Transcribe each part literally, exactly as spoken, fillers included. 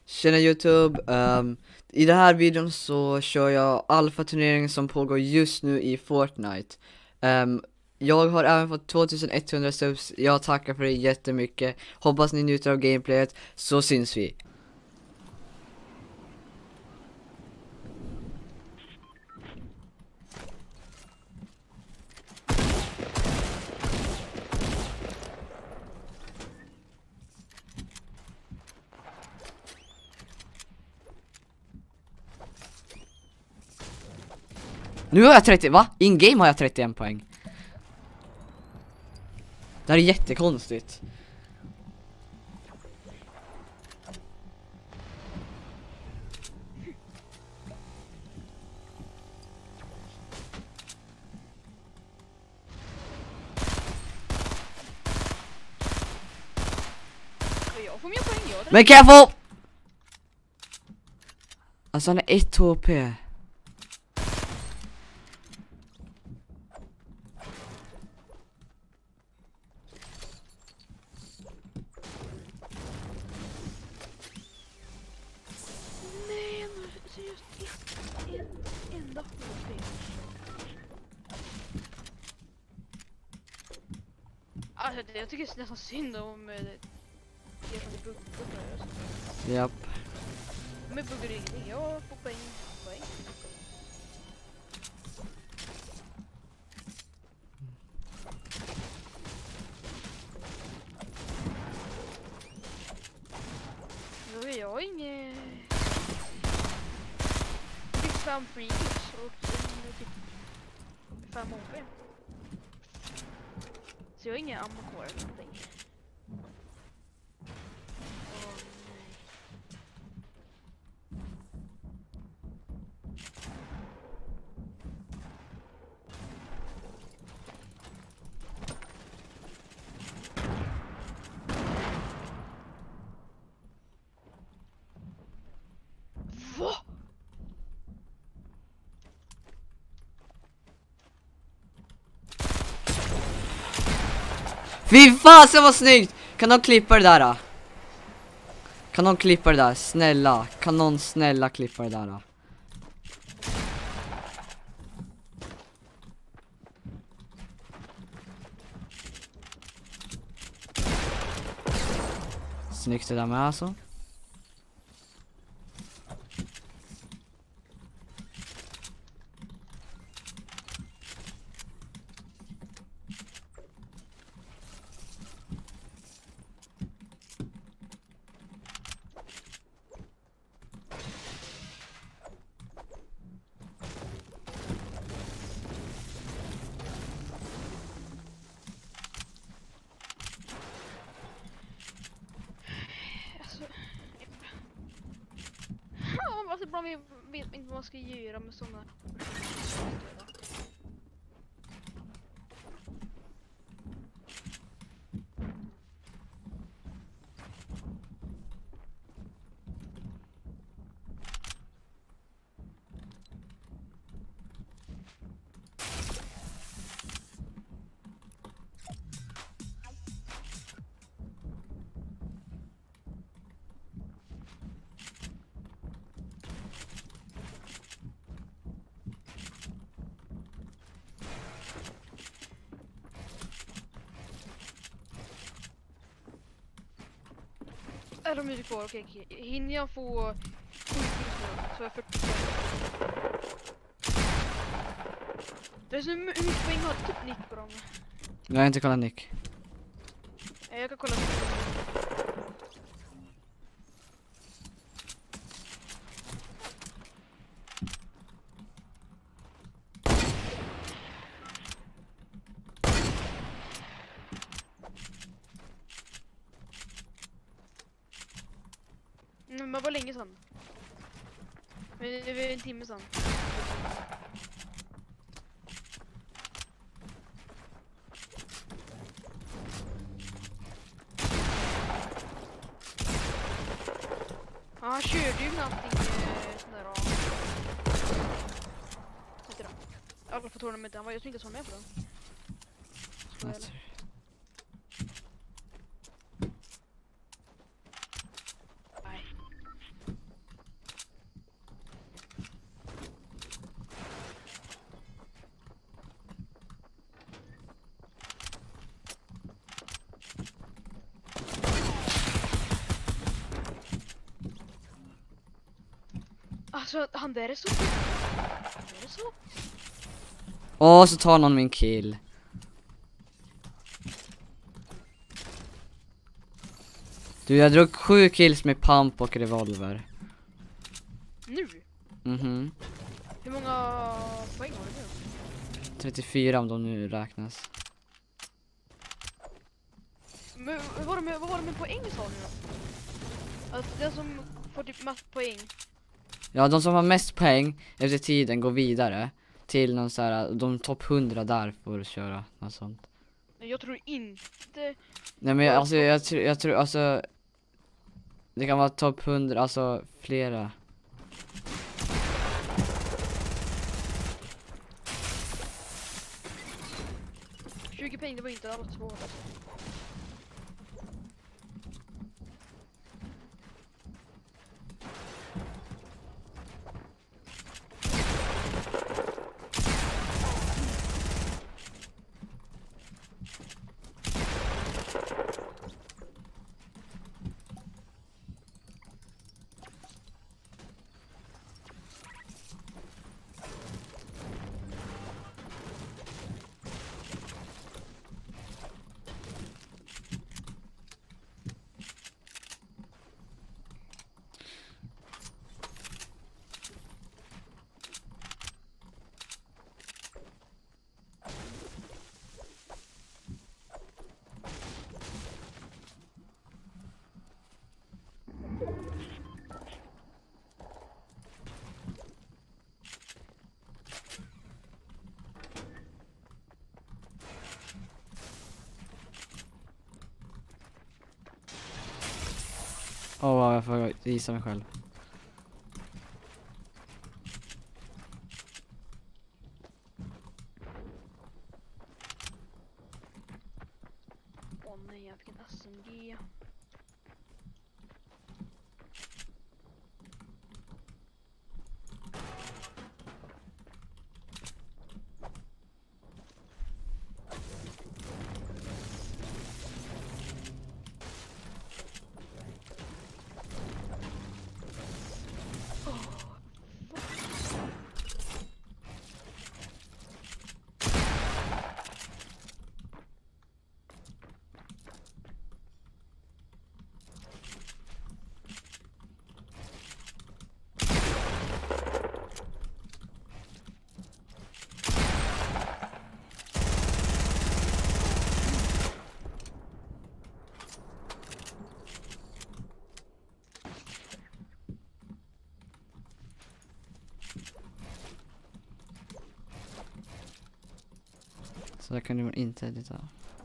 Tjena YouTube, um, i den här videon så kör jag alfa-turneringen som pågår just nu i Fortnite. um, Jag har även fått tvåtusenetthundra subs, jag tackar för det jättemycket. Hoppas ni njuter av gameplayet, så syns vi. Nu har jag trettio, va? In-game har jag trettioen poäng. Det här är jättekonstigt. Jag får mer poäng, jag. Men careful! Alltså han är ett H P. Nej, så just en, en enda H P. Alltså, det, jag tycker det är nästan synd om eh, det som är buggar. Japp. Men buggar är ingenting, jag får poäng. poäng. Då är jag inget... Jag fick fem free kills och en typ fem H P. Så jag har ingen ammo kvar eller någonting. Åh nej. Va? Fy fan, så var snyggt! Kan de klippa det där då? Kan någon klippa det där? Snälla, kan någon snälla klippa det där då? Snyggt det där med alltså. Alltså... Ja, man ibland vet vet inte vad man ska göra med såna... Är de mycket kvar? Okej, okej. Hinner jag få sju kills nu så är jag fyrtio poäng. Det är så hur mycket poäng har typ Nick på dem? Jag har inte kollat Nick. Eh, Jag kan kolla. Mm, men var länge sedan. Men det var en timme sedan. Ja, han körde ju någonting eh, sån där då. Vad heter det? Alfa Tournament, han var jag tror inte så med på den. Så, eller? Nej. Alltså han där är så... Han där är så... Åh, så tar någon min kill. Du, jag drog sju kills med pump och revolver. Nu? Mhm. Hur många poäng har du nu? trettiofyra om de nu räknas. Men vad var det med, vad var det med poäng sa du då? Alltså den som får typ mest poäng. Ja, de som har mest poäng efter tiden går vidare till någon så här, de topp hundra där får köra något sånt. Jag tror inte... Nej men jag, alltså jag tror, jag tror alltså det kan vara topp hundra, alltså flera. tjugo poäng, det var inte alls svårt alltså. Åh, oh, jag får visa mig själv. Åh nej, jag fick en S M G. Så där kan du inte edita.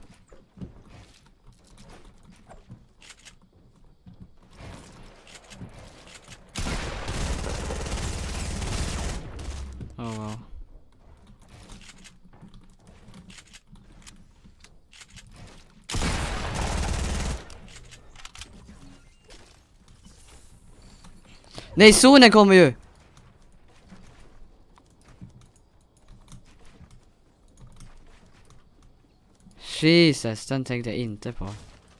Oh wow. Nej, zonen kommer ju! Jesus, den tänkte jag inte på.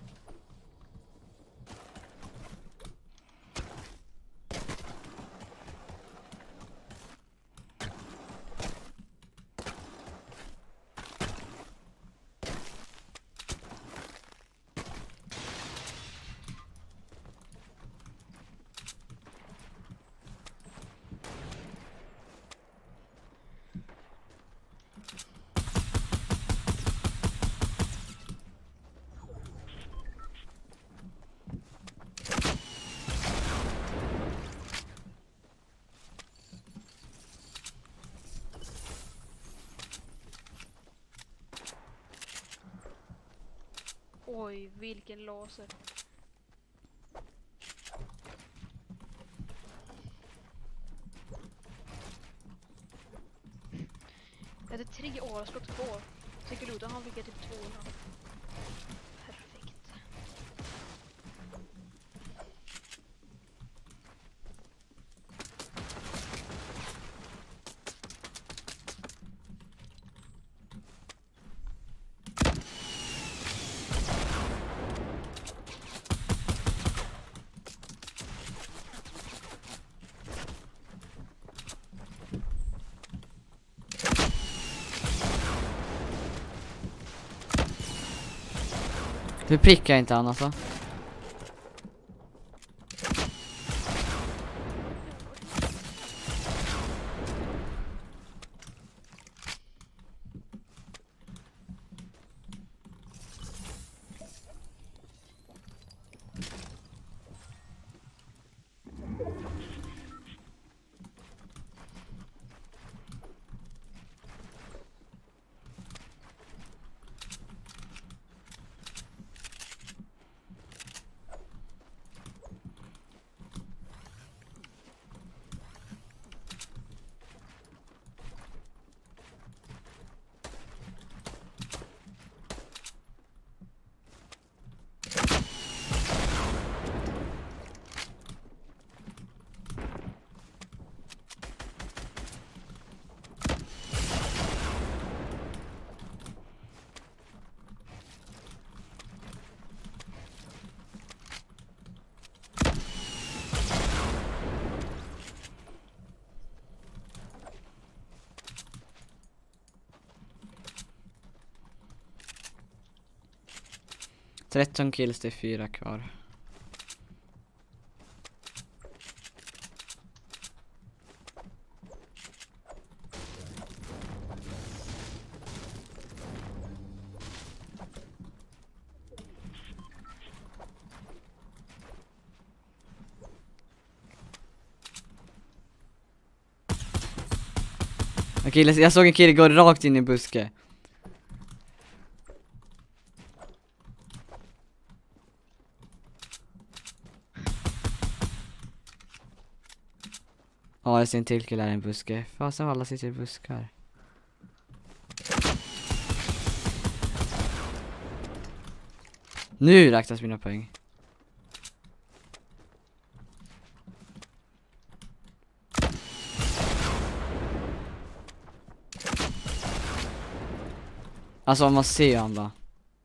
Oj, vilken laser. Jag hade tre A-skott kvar. Cykeluta, han fick jag typ tvåhundra. Perfekt. Hur prickar jag inte han alltså? tretton kills, det är fyra kvar. Okej, jag såg en kille gå rakt in i buske. Ja, jag ser en till kille här i en buske. Fasen alla sitter i buskar. Nu räknas mina poäng. Alltså man ser han bara.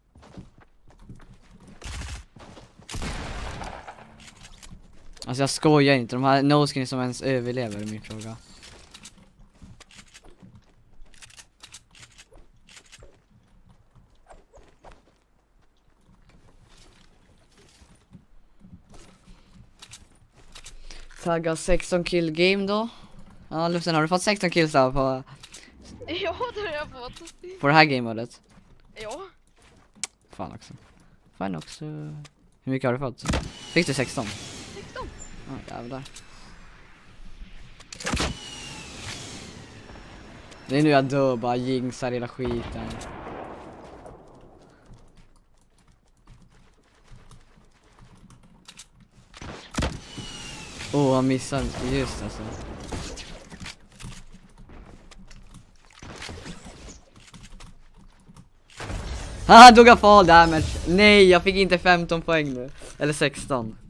Alltså jag skojar inte, de här no-skin som ens överlever är min fråga. Tagga sexton kill game då. Ja, Lufsen, har du fått sexton kills då på... Ja, det har jag fått. På det här gamemodet? Ja. Fan också. Fan också. Hur mycket har du fått? Fick du sexton? sexton. Ja, jävlar. Det är nu jag dör, bara jinxar hela skiten. Åh, oh, han missar just alltså. Ah, dog av fall damage. Nej, jag fick inte femton poäng nu. Eller sexton.